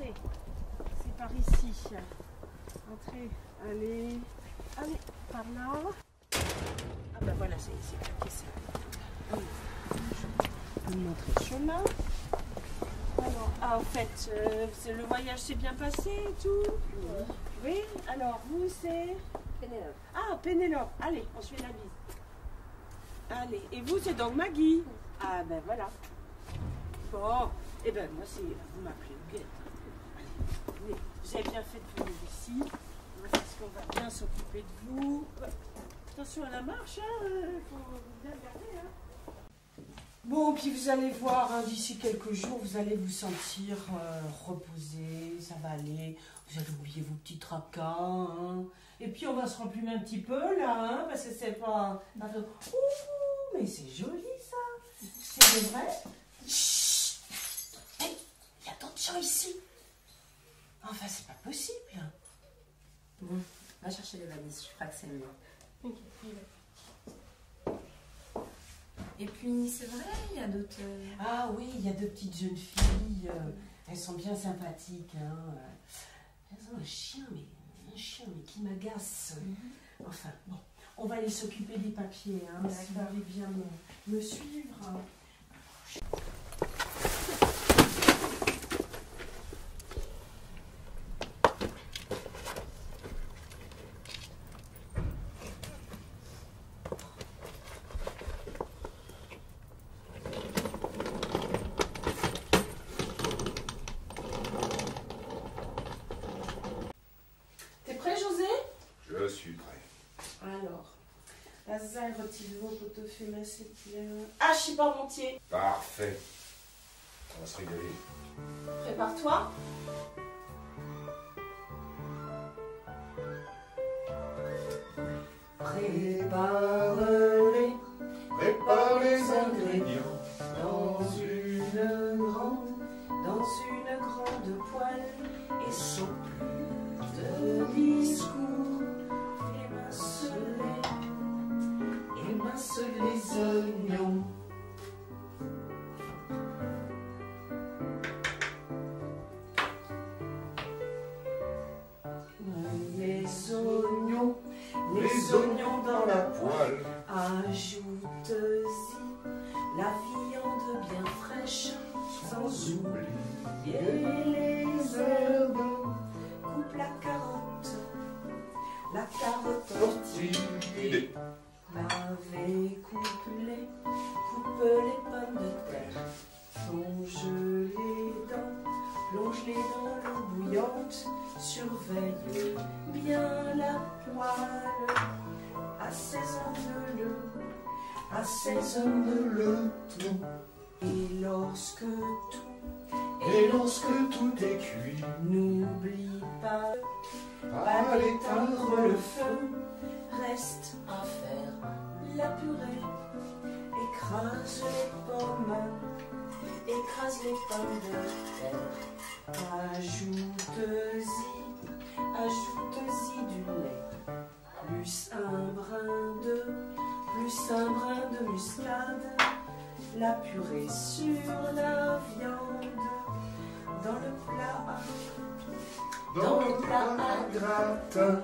Allez, c'est par ici. Entrez, allez, par là. Ah ben voilà, c'est claqué ça. Allez, je vais vous montrer le chemin. Alors, en fait, le voyage s'est bien passé et tout. Oui, alors vous c'est Pénélope. Ah, Pénélope. Allez, on se fait la bise. Allez, et vous c'est donc Maggie. Ah ben voilà. Bon, et ben moi c'est, vous m'appelez Huguette. Allez, venez. Vous avez bien fait de venir ici, parce qu'on va bien s'occuper de vous. Attention à la marche, hein, faut bien regarder. Hein. Bon, puis vous allez voir, hein, d'ici quelques jours, vous allez vous sentir reposé, ça va aller. Vous allez oublier vos petits tracas. Hein. Et puis on va se remplumer un petit peu là, hein, parce que c'est pas... Ouh, mais c'est joli ça. C'est vrai. Chut. Hey, il y a d'autres gens ici. Enfin, c'est pas possible. Bon, va chercher les valises, je crois que c'est mieux. Ok. Et puis, c'est vrai, il y a d'autres... Ah oui, il y a deux petites jeunes filles. Elles sont bien sympathiques. Hein. Elles ont un chien, mais qui m'agace. Enfin, bon, on va aller s'occuper des papiers. Hein, si vous voulez bien me suivre. Je suis prêt. Alors, Lazare, retire-vous, poteau féminin, c'est bien. Ah, je suis pas montier. Parfait. On va se régaler. Prépare-toi. Prépare les ingrédients dans une grande poêle et sans plus de discours. Émince les oignons. Les oignons dans la poêle. Ajoute-y la viande bien fraîche, sans oublier les herbes. Coupe la carotte tortillée. Lavez, coupe-les pommes de terre. Plonge-les dans l'eau bouillante. Surveille bien la poêle. Assaisonne-le tout. Et lorsque tout est cuit, n'oublie pas d'éteindre le feu. Reste à faire la purée. Écrase les pommes de terre. Ajoute-y du lait. Plus un brin de muscade. La purée sur la viande. Dans le plat à gratin.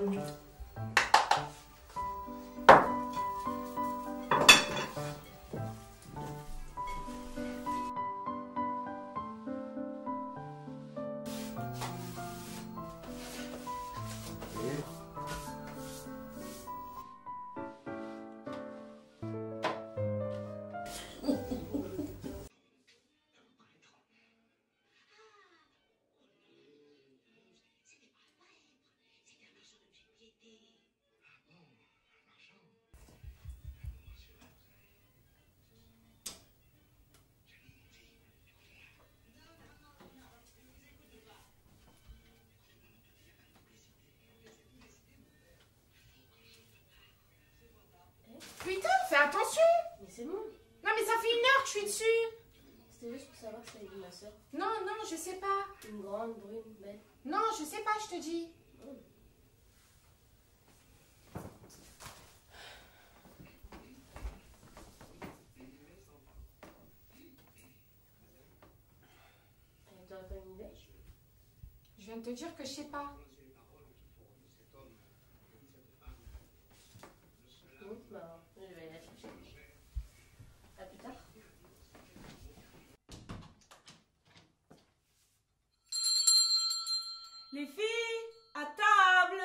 Putain, fais attention! Mais c'est bon. Non, mais ça fait 1 heure que je suis dessus! C'était juste pour savoir que ça avait ma soeur. Non, je sais pas. Une grande, brune, belle. Non, je sais pas, je te dis. T'aurais pas une idée? Je viens de te dire que je sais pas. Bon, bah, je vais aller la chercher. À plus tard. Les filles, à table.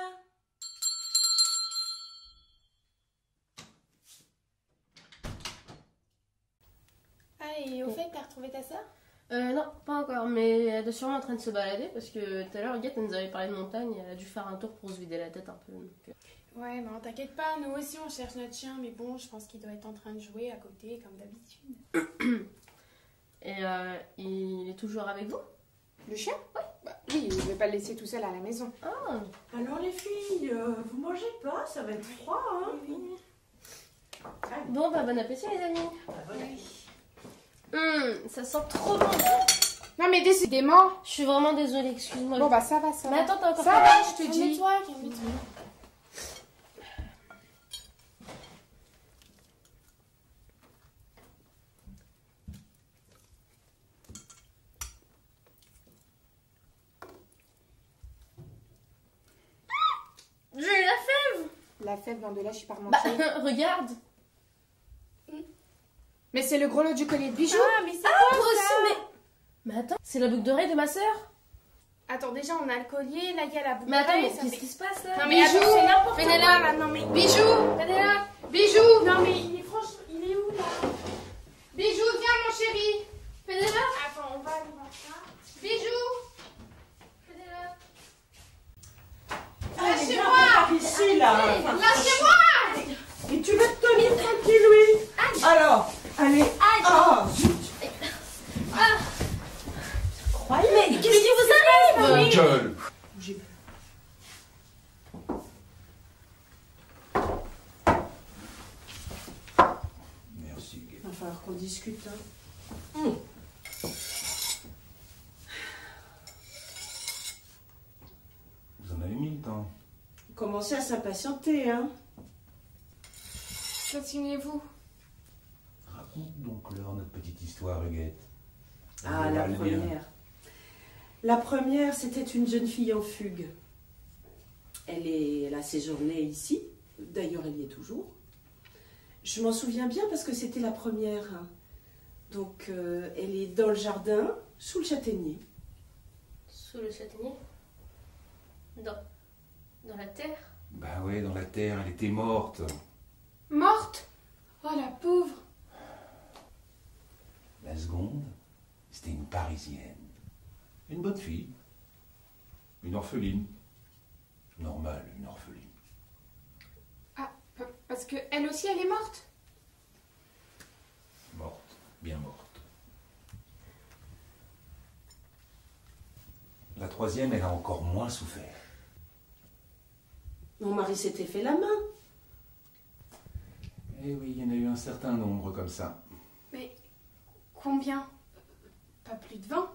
Ah, et au fait, t'as retrouvé ta sœur? Non, pas encore, mais elle est sûrement en train de se balader parce que tout à l'heure, Agathe, elle nous avait parlé de montagne, elle a dû faire un tour pour se vider la tête un peu. Ouais, bah t'inquiète pas, nous aussi on cherche notre chien, mais bon, je pense qu'il doit être en train de jouer à côté, comme d'habitude. Et il est toujours avec vous? Le chien? Ouais. Bah, oui, je vais pas le laisser tout seul à la maison. Ah, Alors les filles, vous mangez pas, ça va être froid, hein? bon, bah bon appétit les amis. Ah, voilà. Ça sent trop bon. Non mais décidément. Je suis vraiment désolée, excuse-moi. Bon bah ça va, ça va. Mais attends, t'as encore Ça pas- va, je te dis. Calme-toi, calme-toi. J'ai eu la fève. La fève dans de là, je suis pas Bah, remontée. regarde. Mais c'est le gros lot du collier de bijoux. Ah, mais c'est Moi quoi aussi, ça? mais attends, c'est la boucle d'oreille de ma sœur. Attends, déjà on a le collier, là il y a la boucle Mais attends, d'oreille, mais ça qu'est-ce fait- qui se passe là? Non mais attends, c'est n'importe quoi Pénélope. là, non mais... Bijoux. Pénélope. Bijoux. Non mais il est franchement, il est où là? Bijoux, viens mon chéri. Pénélope. Attends, on va aller voir ça. Bijoux. Pénélope. Allez, viens, Lâchez-moi. par ici, là. Lâchez-moi. Et tu vas te tenir tranquille, oui. Alors, allez. Ah, zut. Croyez. Mais qu'est-ce qui vous arrive? Gueule. J'ai peur. Merci, Guy. Il va falloir qu'on discute, hein. Vous en avez mis le temps. Vous commencez à s'impatienter, hein. Continuez-vous. Raconte donc leur notre petite histoire, Huguette. Ah, On la va le bien. première. La première, c'était une jeune fille en fugue. Elle a séjourné ici. D'ailleurs, elle y est toujours. Je m'en souviens bien parce que c'était la première. Donc, elle est dans le jardin, sous le châtaignier. Sous le châtaignier? Dans la terre? Bah ouais, dans la terre, elle était morte. Morte. Oh la pauvre. La seconde, c'était une Parisienne. Une bonne fille. Une orpheline. Normale, une orpheline. Ah, parce que elle aussi elle est morte. Morte, bien morte. La troisième, elle a encore moins souffert. Mon mari s'était fait la main. Eh oui, il y en a eu un certain nombre comme ça. Mais combien? Pas plus de 20?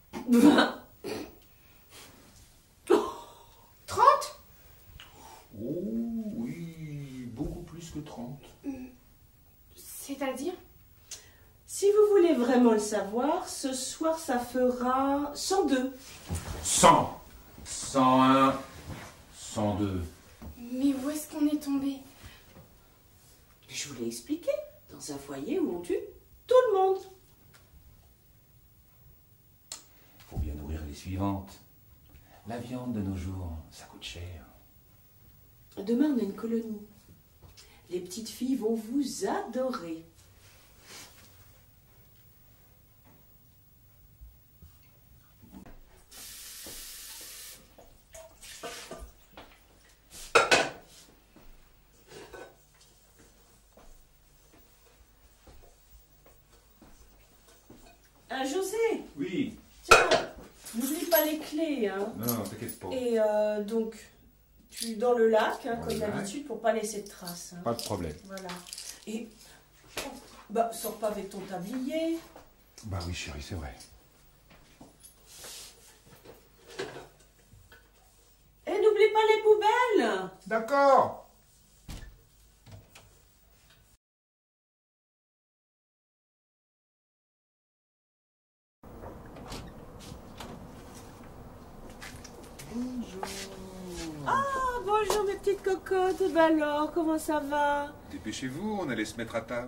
30. Oh oui, beaucoup plus que 30. C'est-à-dire? Si vous voulez vraiment le savoir, ce soir, ça fera 102. 100, 101, 102. Mais où est-ce qu'on est tombé? Je vous l'ai expliqué. Dans un foyer où on tue tout le monde. Faut bien nourrir les suivantes. La viande de nos jours, ça coûte cher. Demain, on a une colonie. Les petites filles vont vous adorer. José, Oui. tiens, n'oublie pas les clés, hein. Non, t'inquiète pas. Et donc, tu dans le lac, hein, Dans comme le lac. d'habitude, pour pas laisser de traces. Hein. Pas de problème. Voilà. Et bah, sors pas avec ton tablier. Bah oui, chérie, c'est vrai. Et n'oublie pas les poubelles. D'accord. Bonjour. Ah, bonjour mes petites cocottes. Et ben alors, comment ça va? Dépêchez-vous, on allait se mettre à table.